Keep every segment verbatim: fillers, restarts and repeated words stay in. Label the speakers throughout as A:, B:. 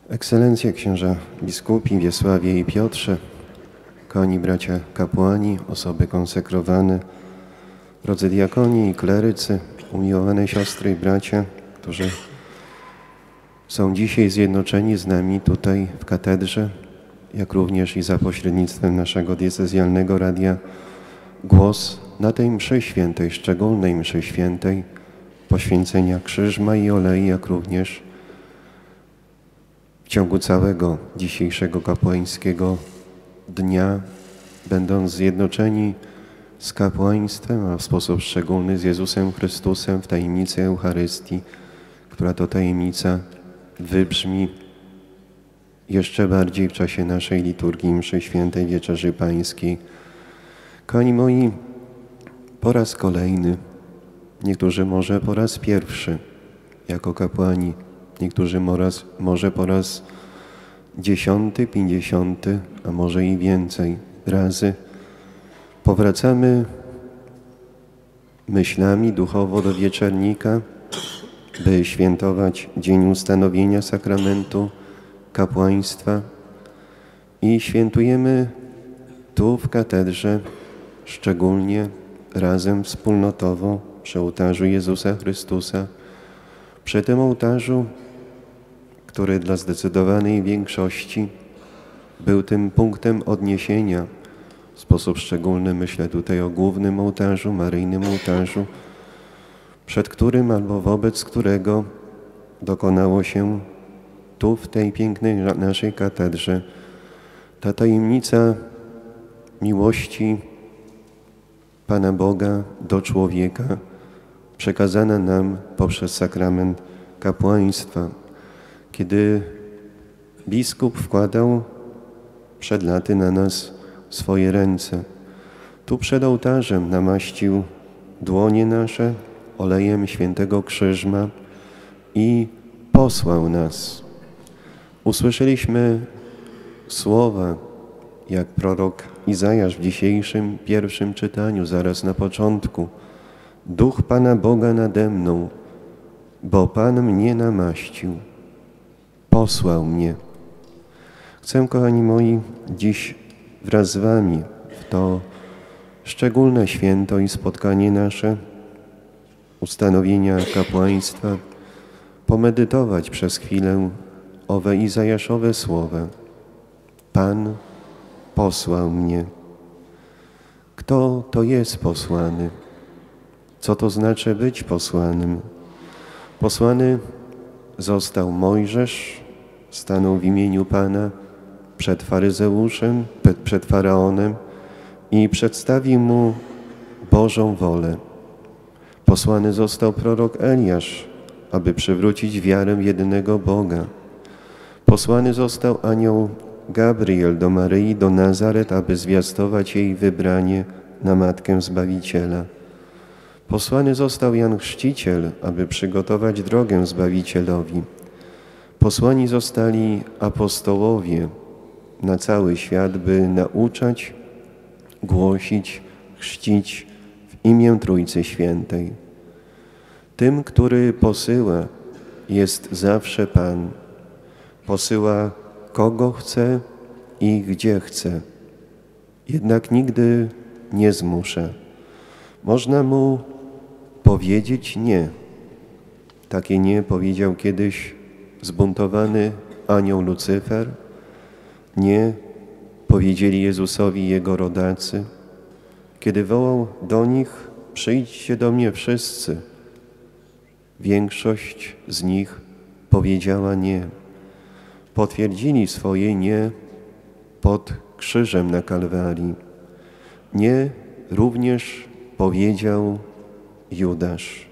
A: Ekscelencje księża biskupi Wiesławie i Piotrze, kochani bracia kapłani, osoby konsekrowane, drodzy diakoni i klerycy, umiłowane siostry i bracia, którzy są dzisiaj zjednoczeni z nami tutaj w katedrze, jak również i za pośrednictwem naszego diecezjalnego radia Głos na tej mszy świętej, szczególnej mszy świętej, poświęcenia krzyżma i olei, jak również w ciągu całego dzisiejszego kapłańskiego dnia, będąc zjednoczeni z kapłaństwem, a w sposób szczególny z Jezusem Chrystusem w tajemnicy Eucharystii, która to tajemnica wybrzmi jeszcze bardziej w czasie naszej liturgii mszy świętej Wieczerzy Pańskiej. Kochani moi, po raz kolejny, niektórzy może po raz pierwszy jako kapłani, niektórzy moraz, może po raz dziesiąty, pięćdziesiąty, a może i więcej razy powracamy myślami duchowo do wieczernika, by świętować dzień ustanowienia sakramentu kapłaństwa i świętujemy tu w katedrze, szczególnie razem wspólnotowo przy ołtarzu Jezusa Chrystusa, przy tym ołtarzu, który dla zdecydowanej większości był tym punktem odniesienia. W sposób szczególny myślę tutaj o głównym ołtarzu, maryjnym ołtarzu, przed którym albo wobec którego dokonało się tu w tej pięknej naszej katedrze ta tajemnica miłości Pana Boga do człowieka, przekazana nam poprzez sakrament kapłaństwa. Kiedy biskup wkładał przed laty na nas swoje ręce, tu przed ołtarzem namaścił dłonie nasze olejem świętego krzyżma i posłał nas. Usłyszeliśmy słowa, jak prorok Izajasz w dzisiejszym pierwszym czytaniu, zaraz na początku. Duch Pana Boga nade mną, bo Pan mnie namaścił, posłał mnie. Chcę, kochani moi, dziś wraz z wami w to szczególne święto i spotkanie nasze, ustanowienia kapłaństwa, pomedytować przez chwilę owe Izajaszowe słowa. Pan posłał mnie. Kto to jest posłany? Co to znaczy być posłanym? Posłany został Mojżesz, stanął w imieniu Pana przed faryzeuszem, przed faraonem i przedstawił mu Bożą wolę. Posłany został prorok Eliasz, aby przywrócić wiarę w jedynego Boga. Posłany został anioł Gabriel do Maryi, do Nazaret, aby zwiastować jej wybranie na Matkę Zbawiciela. Posłany został Jan Chrzciciel, aby przygotować drogę Zbawicielowi. Posłani zostali apostołowie na cały świat, by nauczać, głosić, chrzcić w imię Trójcy Świętej. Tym, który posyła, jest zawsze Pan. Posyła kogo chce i gdzie chce. Jednak nigdy nie zmusza. Można mu powiedzieć nie. Takie nie powiedział kiedyś zbuntowany anioł Lucyfer. Nie powiedzieli Jezusowi Jego rodacy. Kiedy wołał do nich, przyjdźcie do mnie wszyscy, większość z nich powiedziała nie. Potwierdzili swoje nie pod krzyżem na Kalwarii. Nie również powiedział Judasz.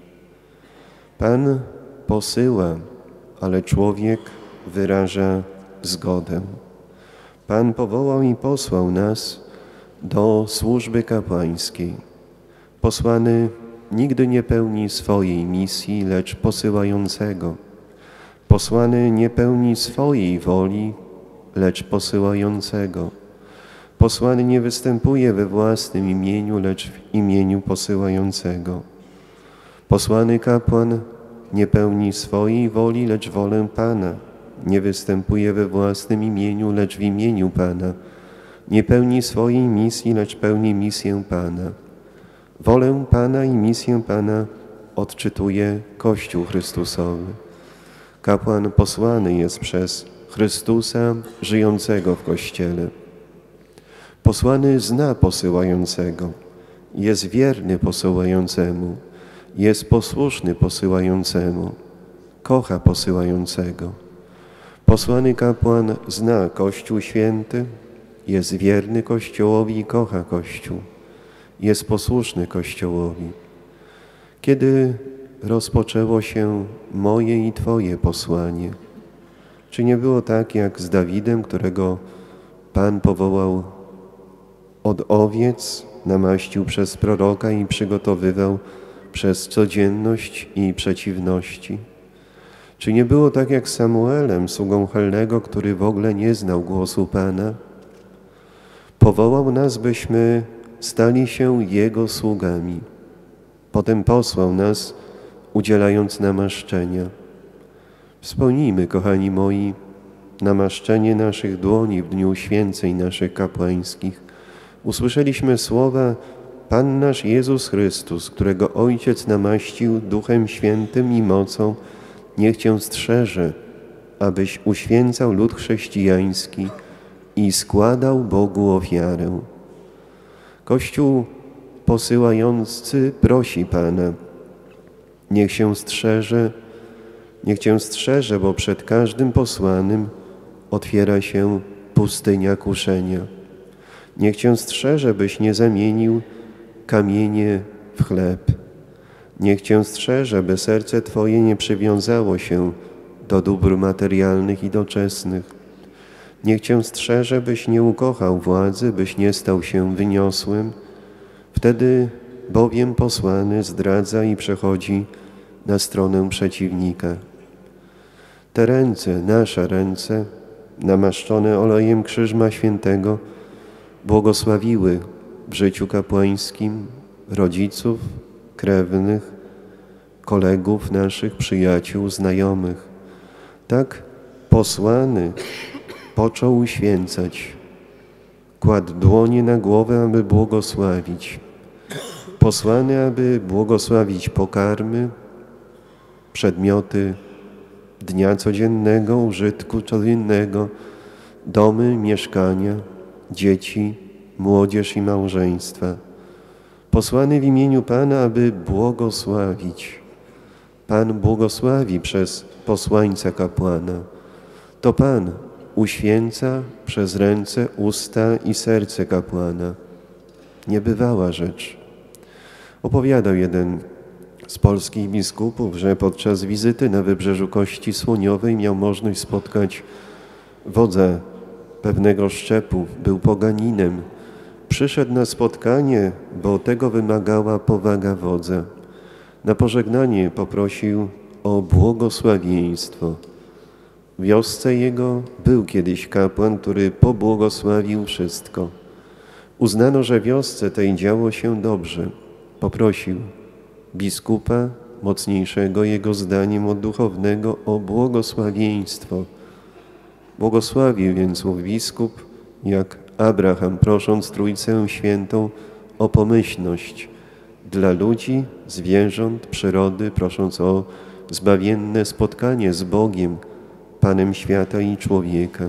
A: Pan posyła, ale człowiek wyraża zgodę. Pan powołał i posłał nas do służby kapłańskiej. Posłany nigdy nie pełni swojej misji, lecz posyłającego. Posłany nie pełni swojej woli, lecz posyłającego. Posłany nie występuje we własnym imieniu, lecz w imieniu posyłającego. Posłany kapłan nie pełni swojej woli, lecz wolę Pana, nie występuje we własnym imieniu, lecz w imieniu Pana. Nie pełni swojej misji, lecz pełni misję Pana. Wolę Pana i misję Pana odczytuje Kościół Chrystusowy. Kapłan posłany jest przez Chrystusa żyjącego w Kościele. Posłany zna posyłającego, jest wierny posyłającemu, jest posłuszny posyłającemu, kocha posyłającego. Posłany kapłan zna Kościół Święty, jest wierny Kościołowi i kocha Kościół, jest posłuszny Kościołowi. Kiedy rozpoczęło się moje i Twoje posłanie? Czy nie było tak jak z Dawidem, którego Pan powołał od owiec, namaścił przez proroka i przygotowywał przez codzienność i przeciwności? Czy nie było tak jak z Samuelem, sługą Helnego, który w ogóle nie znał głosu Pana? Powołał nas, byśmy stali się Jego sługami. Potem posłał nas, udzielając namaszczenia. Wspomnijmy, kochani moi, namaszczenie naszych dłoni w dniu święceń naszych kapłańskich. Usłyszeliśmy słowa: Pan nasz Jezus Chrystus, którego Ojciec namaścił Duchem Świętym i mocą, niech Cię strzeże, abyś uświęcał lud chrześcijański i składał Bogu ofiarę. Kościół posyłający prosi Pana, niech się strzeże, niech Cię strzeże, bo przed każdym posłanym otwiera się pustynia kuszenia. Niech Cię strzeże, byś nie zamienił kamienie w chleb. Niech Cię strzeże, by serce Twoje nie przywiązało się do dóbr materialnych i doczesnych. Niech Cię strzeże, byś nie ukochał władzy, byś nie stał się wyniosłym. Wtedy bowiem posłany zdradza i przechodzi na stronę przeciwnika. Te ręce, nasze ręce, namaszczone olejem Krzyżma Świętego, błogosławiły w życiu kapłańskim rodziców, krewnych, kolegów naszych, przyjaciół, znajomych. Tak posłany począł uświęcać. Kładł dłonie na głowę, aby błogosławić. Posłany, aby błogosławić pokarmy, przedmioty dnia codziennego, użytku codziennego, domy, mieszkania, dzieci, młodzież i małżeństwa. Posłany w imieniu Pana, aby błogosławić. Pan błogosławi przez posłańca kapłana. To Pan uświęca przez ręce, usta i serce kapłana. Niebywała rzecz. Opowiadał jeden z polskich biskupów, że podczas wizyty na wybrzeżu Kości Słoniowej miał możliwość spotkać wodza pewnego szczepu, był poganinem. Przyszedł na spotkanie, bo tego wymagała powaga wodza. Na pożegnanie poprosił o błogosławieństwo. W wiosce jego był kiedyś kapłan, który pobłogosławił wszystko. Uznano, że w wiosce tej działo się dobrze. Poprosił biskupa, mocniejszego jego zdaniem od duchownego, o błogosławieństwo. Błogosławił więc ów biskup, jak Abraham, prosząc Trójcę Świętą o pomyślność dla ludzi, zwierząt, przyrody, prosząc o zbawienne spotkanie z Bogiem, Panem świata i człowieka.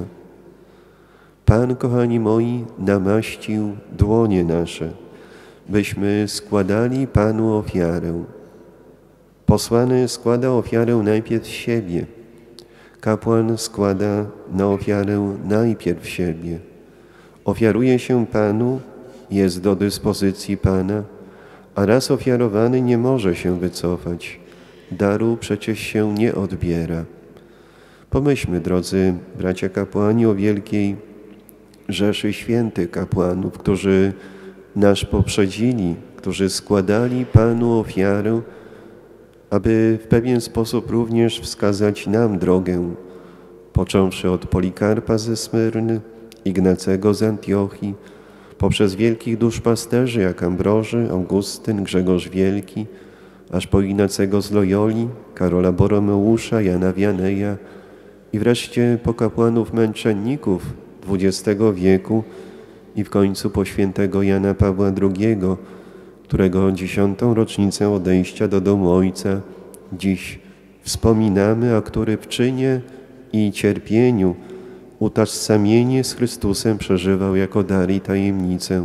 A: Pan, kochani moi, namaścił dłonie nasze, byśmy składali Panu ofiarę. Posłany składa ofiarę najpierw siebie. Kapłan składa na ofiarę najpierw siebie. Ofiaruje się Panu, jest do dyspozycji Pana, a raz ofiarowany nie może się wycofać. Daru przecież się nie odbiera. Pomyślmy, drodzy bracia kapłani, o wielkiej rzeszy świętych kapłanów, którzy nas poprzedzili, którzy składali Panu ofiarę, aby w pewien sposób również wskazać nam drogę, począwszy od Polikarpa ze Smyrny, Ignacego z Antiochii, poprzez wielkich duszpasterzy jak Ambroży, Augustyn, Grzegorz Wielki, aż po Ignacego z Loyoli, Karola Boromeusza, Jana Wianeja, i wreszcie po kapłanów męczenników dwudziestego wieku i w końcu po świętego Jana Pawła drugiego, którego dziesiątą rocznicę odejścia do domu Ojca dziś wspominamy, a który w czynie i cierpieniu utożsamienie z Chrystusem przeżywał jako dar i tajemnicę.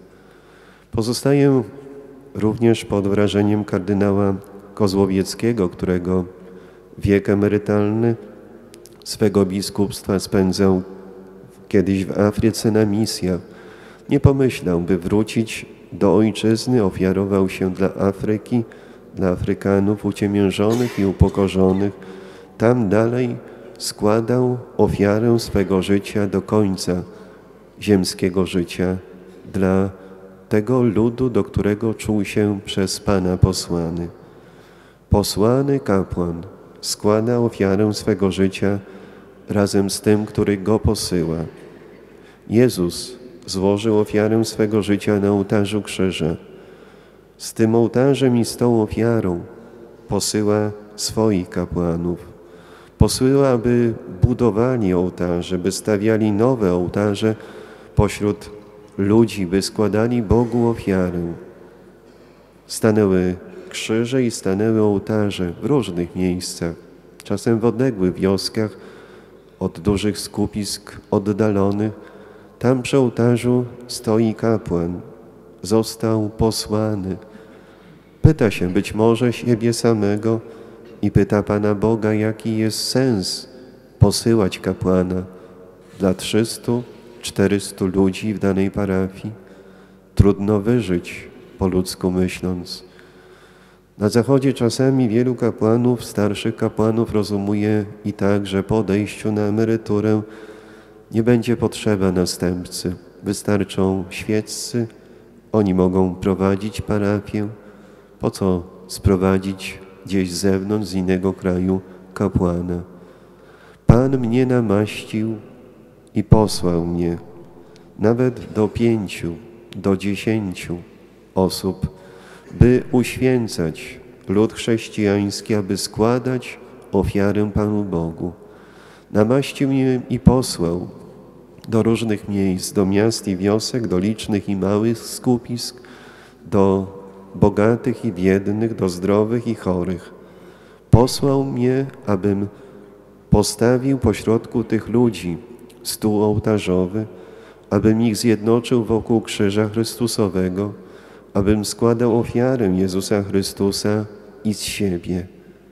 A: Pozostaję również pod wrażeniem kardynała Kozłowieckiego, którego wiek emerytalny swego biskupstwa spędzał kiedyś w Afryce na misjach. Nie pomyślał, by wrócić do ojczyzny, ofiarował się dla Afryki, dla Afrykanów uciemiężonych i upokorzonych. Tam dalej składał ofiarę swego życia do końca ziemskiego życia dla tego ludu, do którego czuł się przez Pana posłany. Posłany kapłan składa ofiarę swego życia razem z tym, który go posyła. Jezus złożył ofiarę swego życia na ołtarzu krzyża. Z tym ołtarzem i z tą ofiarą posyła swoich kapłanów. Posyła, aby budowali ołtarze, by stawiali nowe ołtarze pośród ludzi, by składali Bogu ofiarę. Stanęły krzyże i stanęły ołtarze w różnych miejscach, czasem w odległych wioskach, od dużych skupisk oddalonych. Tam przy ołtarzu stoi kapłan, został posłany. Pyta się być może siebie samego i pyta Pana Boga, jaki jest sens posyłać kapłana dla trzystu, czterystu ludzi w danej parafii. Trudno wyżyć, po ludzku myśląc. Na Zachodzie czasami wielu kapłanów, starszych kapłanów rozumuje i tak, że po odejściu na emeryturę nie będzie potrzeba następcy. Wystarczą świeccy, oni mogą prowadzić parafię. Po co sprowadzić gdzieś z zewnątrz, z innego kraju kapłana? Pan mnie namaścił i posłał mnie, nawet do pięciu, do dziesięciu osób, by uświęcać lud chrześcijański, aby składać ofiarę Panu Bogu. Namaścił mnie i posłał do różnych miejsc, do miast i wiosek, do licznych i małych skupisk, do bogatych i biednych, do zdrowych i chorych. Posłał mnie, abym postawił pośrodku tych ludzi stół ołtarzowy, abym ich zjednoczył wokół krzyża Chrystusowego, abym składał ofiarę Jezusa Chrystusa i z siebie.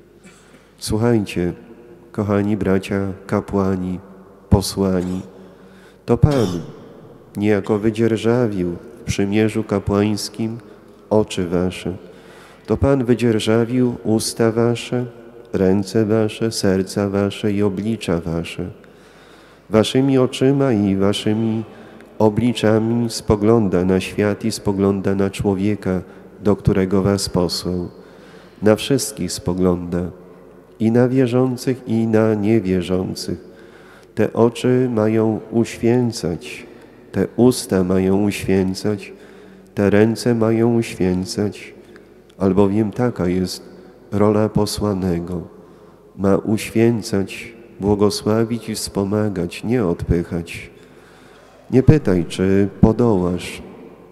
A: Słuchajcie, kochani bracia kapłani, posłani, to Pan niejako wydzierżawił w przymierzu kapłańskim oczy wasze. To Pan wydzierżawił usta wasze, ręce wasze, serca wasze i oblicza wasze. Waszymi oczyma i waszymi obliczami spogląda na świat i spogląda na człowieka, do którego was posłał. Na wszystkich spogląda, i na wierzących, i na niewierzących. Te oczy mają uświęcać, te usta mają uświęcać, te ręce mają uświęcać, albowiem taka jest rola posłanego. Ma uświęcać, błogosławić i wspomagać, nie odpychać. Nie pytaj, czy podołasz.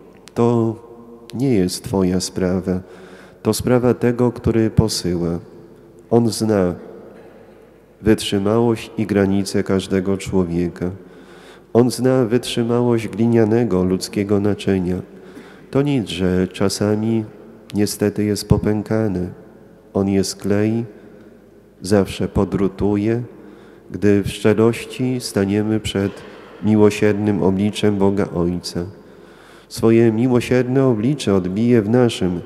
A: To nie jest Twoja sprawa. To sprawa tego, który posyła. On zna wytrzymałość i granice każdego człowieka. On zna wytrzymałość glinianego ludzkiego naczynia. To nic, że czasami niestety jest popękany. On je sklei, zawsze podrutuje, gdy w szczerości staniemy przed miłosiernym obliczem Boga Ojca. Swoje miłosierne oblicze odbije w naszym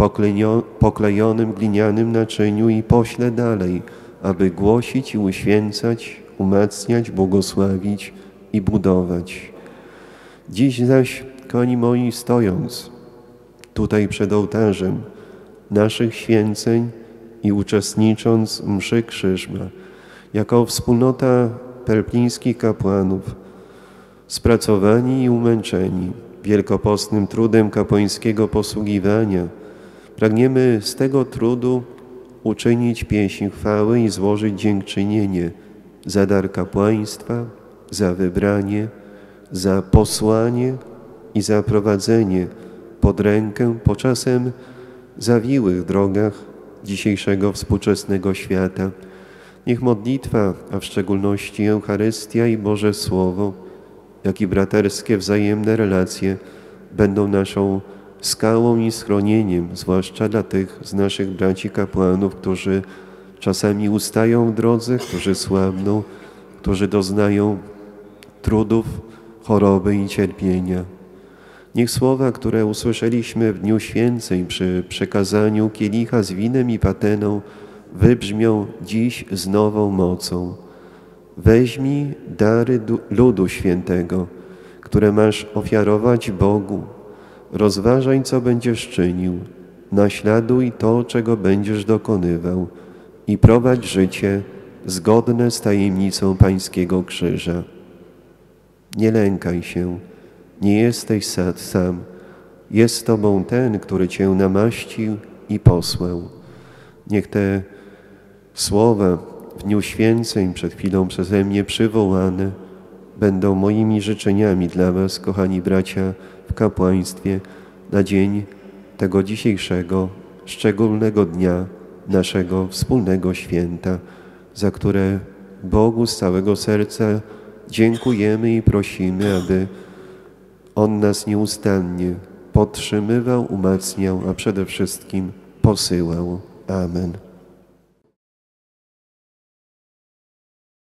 A: poklejonym glinianym naczyniu i pośle dalej, aby głosić i uświęcać, umacniać, błogosławić i budować. Dziś zaś, kochani moi, stojąc tutaj przed ołtarzem naszych święceń i uczestnicząc w mszy Krzyżma, jako wspólnota perplińskich kapłanów, spracowani i umęczeni wielkopostnym trudem kapłańskiego posługiwania, pragniemy z tego trudu uczynić pieśń chwały i złożyć dziękczynienie za dar kapłaństwa, za wybranie, za posłanie i za prowadzenie pod rękę po czasem zawiłych drogach dzisiejszego współczesnego świata. Niech modlitwa, a w szczególności Eucharystia i Boże Słowo, jak i braterskie wzajemne relacje będą naszą skałą i schronieniem, zwłaszcza dla tych z naszych braci kapłanów, którzy czasami ustają w drodze, którzy słabną, którzy doznają trudów, choroby i cierpienia. Niech słowa, które usłyszeliśmy w Dniu Święceń przy przekazaniu kielicha z winem i pateną, wybrzmią dziś z nową mocą. Weźmij dary ludu świętego, które masz ofiarować Bogu. Rozważaj, co będziesz czynił. Naśladuj to, czego będziesz dokonywał i prowadź życie zgodne z tajemnicą Pańskiego Krzyża. Nie lękaj się, nie jesteś sam. Jest z Tobą ten, który Cię namaścił i posłał. Niech te słowa w Dniu Święceń, przed chwilą przeze mnie przywołane, będą moimi życzeniami dla Was, kochani bracia w kapłaństwie, na dzień tego dzisiejszego, szczególnego dnia naszego wspólnego święta, za które Bogu z całego serca dziękujemy i prosimy, aby On nas nieustannie podtrzymywał, umacniał, a przede wszystkim posyłał. Amen.